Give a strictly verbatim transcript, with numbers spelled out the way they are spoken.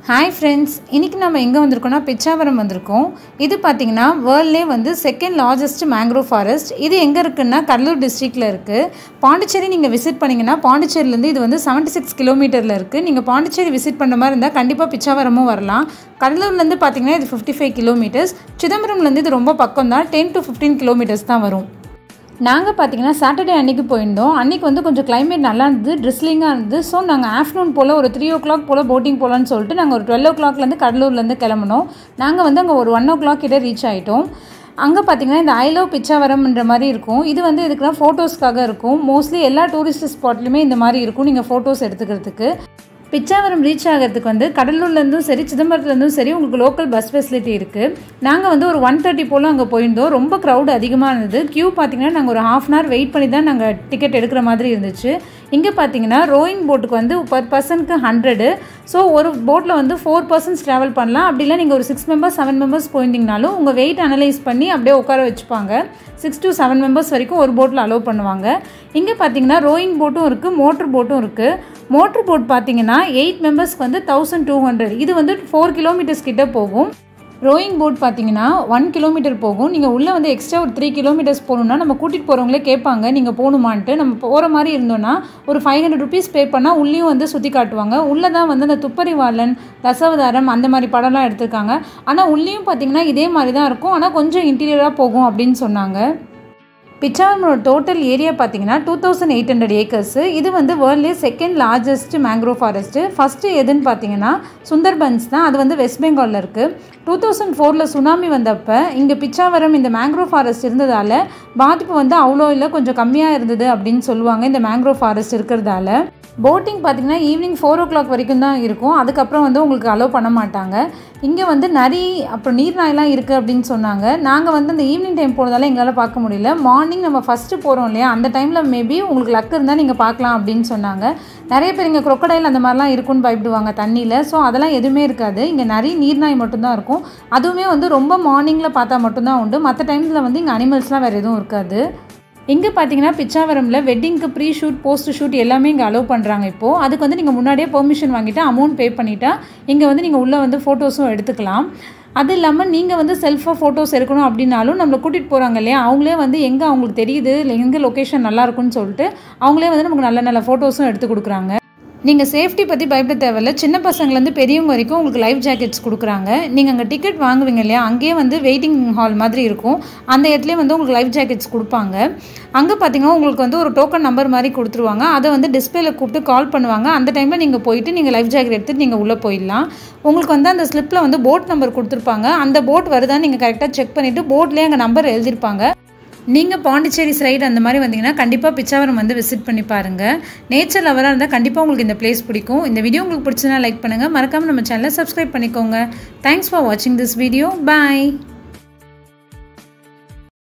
Hi friends, இன்னைக்கு நாம எங்க வந்திருக்கோம்னா பிச்சாவரம் வந்திருக்கோம். இது பாத்தீங்கன்னா வேர்ல்ட்லயே வந்து செகண்ட் லார்ஜஸ்ட் mangrove forest. இது எங்க இருக்குன்னா கடலூர் டிஸ்ட்ரிக்ட்ல இருக்கு. பாண்டிச்சேரி நீங்க விசிட் பண்ணீங்கன்னா பாண்டிச்சேரியில இருந்து இது வந்து seventy-six கிலோமீட்டர்ல இருக்கு. நீங்க பாண்டிச்சேரி விசிட் பண்ண மாதிரி இருந்தா கண்டிப்பா பிச்சாவரமும் வரலாம். கடலூர்ல இருந்து பாத்தீங்கன்னா இது fifty-five கிலோமீட்டர்ஸ். சிதம்பரம்ல இருந்து இது ரொம்ப பக்கம் தான் ten to fifteen கிலோமீட்டர்ஸ் தான் வரும். நாங்கள் பார்த்தீங்கன்னா சாட்டர்டே அன்றைக்கி போயிருந்தோம். அன்றைக்கி வந்து கொஞ்சம் கிளைமேட் நல்லா இருந்தது, ட்ரிஸ்லிங்காக இருந்தது. ஸோ நாங்கள் ஆஃப்டர்நூன் போல் ஒரு த்ரீ ஓ கிளாக் போல் போட்டிங் போகலான்னு சொல்லிட்டு நாங்கள் ஒரு டுவெல் ஓ கிளாக்லேருந்து கடலூர்லேருந்து கிளம்பினோம். நாங்கள் வந்து அங்கே ஒரு ஒன் ஓ கிளாக் கிட்டே ரீச் ஆகிட்டோம். அங்கே பார்த்தீங்கன்னா இந்த ஐ லவ் பிச்சாவரம்ன்ற மாதிரி இருக்கும். இது வந்து இதுக்குலாம் ஃபோட்டோஸ்க்காக இருக்கும். மோஸ்ட்லி எல்லா டூரிஸ்ட் ஸ்பாட்லையுமே இந்த மாதிரி இருக்கும் நீங்கள் ஃபோட்டோஸ் எடுத்துக்கிறதுக்கு. பிச்சாவரம் ரீச் ஆகிறதுக்கு வந்து கடலூர்லேருந்தும் சரி சிதம்பரத்துலேருந்தும் சரி உங்களுக்கு லோக்கல் பஸ் ஃபெசிலிட்டி இருக்குது. நாங்கள் வந்து ஒரு ஒன் தேர்ட்டி போல் அங்கே போயிருந்தோம். ரொம்ப க்ரௌட் அதிகமாக இருந்தது. க்யூ பார்த்திங்கன்னா நாங்கள் ஒரு ஹாஃப் அன் ஹவர் வெயிட் பண்ணி தான் நாங்கள் டிக்கெட் எடுக்கிற மாதிரி இருந்துச்சு. இங்கே பார்த்தீங்கன்னா ரோயிங் போட்டுக்கு வந்து பர் பர்சனுக்கு ஹண்ட்ரடு. ஸோ ஒரு போட்டில் வந்து ஃபோர் பர்சன்ஸ் ட்ராவல் பண்ணலாம். அப்படின்னா நீங்கள் ஒரு சிக்ஸ் மெம்பர்ஸ் செவன் மெம்பர்ஸ் போயிருந்தீங்கனாலும் உங்கள் வெயிட் அனலைஸ் பண்ணி அப்படியே உட்கார வச்சுப்பாங்க. சிக்ஸ் டு செவன் மெம்பர்ஸ் வரைக்கும் ஒரு போட்டில் அலோவ் பண்ணுவாங்க. இங்கே பார்த்தீங்கன்னா ரோயிங் போட்டும் இருக்குது, மோட்ரு போட்டும் இருக்குது. மோட்ரு போட் பார்த்தீங்கன்னா எயிட் மெம்பர்ஸ்க்கு வந்து தௌசண்ட் டூ ஹண்ட்ரட் இது வந்து ஃபோர் கிலோமீட்டர்ஸ் கிட்டே போகும். ரோயிங் போட் பார்த்தீங்கன்னா ஒன் கிலோமீட்டர் போகும். நீங்கள் உள்ளே வந்து எக்ஸ்ட்ரா ஒரு த்ரீ கிலோமீட்டர்ஸ் போகணுன்னா நம்ம கூட்டிகிட்டு போகிறவங்களே கேட்பாங்க நீங்கள் போகணுமான்ட்டு. நம்ம போகிற மாதிரி இருந்தோன்னா ஒரு ஃபைவ் ஹண்ட்ரட் ருபீஸ் பே பண்ணால் உள்ளேயும் வந்து சுற்றி காட்டுவாங்க. உள்ளே தான் வந்து அந்த துப்பறிவாளன், தசாவதாரம் அந்த மாதிரி படம்லாம் எடுத்திருக்காங்க. ஆனால் உள்ளேயும் பார்த்தீங்கன்னா இதே மாதிரி தான் இருக்கும். ஆனால் கொஞ்சம் இன்டீரியராக போகும் அப்படின்னு சொன்னாங்க. பிச்சாவரமோட டோட்டல் ஏரியா பார்த்தீங்கன்னா two thousand eight hundred acres. இது வந்து வேர்ல்ட்லேயே second largest mangrove forest. First எதுன்னு பார்த்தீங்கன்னா சுந்தர்பன்ஸ் தான். அது வந்து வெஸ்ட் பெங்காலில் இருக்குது. டூ தௌசண்ட் ஃபோரில் சுனாமி வந்தப்போ இங்கே பிச்சாவரம் இந்த மேங்க்ரோவ் ஃபாரஸ்ட் இருந்ததால் பாதிப்பு வந்து அவ்வளோ இல்லை, கொஞ்சம் கம்மியாக இருந்தது அப்படின்னு சொல்லுவாங்க இந்த மேங்க்ரோவ் ஃபாரஸ்ட் இருக்கிறதால. போட்டிங் பார்த்திங்கன்னா ஈவினிங் ஃபோர் ஓ கிளாக் வரைக்கும் தான் இருக்கும். அதுக்கப்புறம் வந்து உங்களுக்கு அலோவ் பண்ண மாட்டாங்க. இங்கே வந்து நரி அப்புறம் நீர்நாயெல்லாம் இருக்குது அப்படின்னு சொன்னாங்க. நாங்கள் வந்து அந்த ஈவினிங் டைம் போனதால எங்களால் பார்க்க முடியல. மார்னிங் நம்ம ஃபஸ்ட்டு போகிறோம் இல்லையா, அந்த டைமில் மேபி உங்களுக்கு லக் இருந்தால் நீங்கள் பார்க்கலாம் அப்படின்னு சொன்னாங்க. நிறைய பேர் இங்கே crocodile அந்த மாதிரிலாம் இருக்குன்னு பயப்படுவாங்க தண்ணியில். ஸோ அதெல்லாம் எதுவுமே இருக்காது. இங்கே நிறைய நீர்நாய் மட்டும்தான் இருக்கும். அதுவுமே வந்து ரொம்ப மார்னிங்கில் பார்த்தா மட்டும்தான் உண்டு. மற்ற டைமில் வந்து இங்கே அனிமல்ஸ்லாம் வேறு எதுவும் இருக்காது. இங்கே பார்த்தீங்கன்னா பிச்சாவரமில் வெட்டிங்க்கு ப்ரீ ஷூட் போஸ்ட் ஷூட் எல்லாமே இங்கே அலோவ் பண்ணுறாங்க. இப்போது அதுக்கு வந்து நீங்கள் முன்னாடியே பெர்மிஷன் வாங்கிட்டு அமௌண்ட் பே பண்ணிட்டா இங்கே வந்து நீங்கள் உள்ளே வந்து ஃபோட்டோஸும் எடுத்துக்கலாம். அது இல்லாமல் நீங்கள் வந்து செல்ஃபாக ஃபோட்டோஸ் எடுக்கணும் அப்படின்னாலும் நம்மளை கூட்டிகிட்டு போகிறாங்க இல்லையா, அவங்களே வந்து எங்கே அவங்களுக்கு தெரியுது இல்லை எங்கே லொக்கேஷன் நல்லாயிருக்குன்னு சொல்லிட்டு அவங்களே வந்து நமக்கு நல்ல நல்ல ஃபோட்டோஸும் எடுத்து கொடுக்குறாங்க. நீங்கள் சேஃப்டி பற்றி பயப்பட தேவையில்ல. சின்ன பசங்கள்லேருந்து பெரியவங்க வரைக்கும் உங்களுக்கு லைஃப் ஜாக்கெட்ஸ் கொடுக்குறாங்க. நீங்கள் அங்கே டிக்கெட் வாங்குவீங்க இல்லையா, அங்கேயே வந்து வெயிட்டிங் ஹால் மாதிரி இருக்கும். அந்த இடத்துலேயே வந்து உங்களுக்கு லைஃப் ஜாக்கெட்ஸ் கொடுப்பாங்க. அங்கே பார்த்தீங்கன்னா உங்களுக்கு வந்து ஒரு டோக்கன் நம்பர் மாதிரி கொடுத்துருவாங்க. அதை வந்து டிஸ்பிளேல கூப்பிட்டு கால் பண்ணுவாங்க. அந்த டைமில் நீங்கள் போயிட்டு நீங்கள் லைஃப் ஜாக்கெட் எடுத்துகிட்டு நீங்கள் உள்ளே போயிடலாம். உங்களுக்கு வந்து அந்த ஸ்லிப்பில் வந்து போட் நம்பர் கொடுத்துருப்பாங்க. அந்த போட் வருதான்னு நீங்கள் கரெக்டாக செக் பண்ணிவிட்டு போட்லேயே அங்கே நம்பர் எழுதியிருப்பாங்க. நீங்கள் பாண்டிச்சேரி சைடு அந்த மாதிரி வந்தீங்கன்னா கண்டிப்பாக பிச்சாவரம் வந்து விசிட் பண்ணி பாருங்கள். நேச்சர் லவராக இருந்தால் கண்டிப்பாக உங்களுக்கு இந்த பிளேஸ் பிடிக்கும். இந்த வீடியோ உங்களுக்கு பிடிச்சதுனா லைக் பண்ணுங்கள். மறக்காமல் நம்ம சேனலை சப்ஸ்கிரைப் பண்ணிக்கோங்க. தேங்க்ஸ் ஃபார் வாட்சிங் திஸ் வீடியோ. பாய்.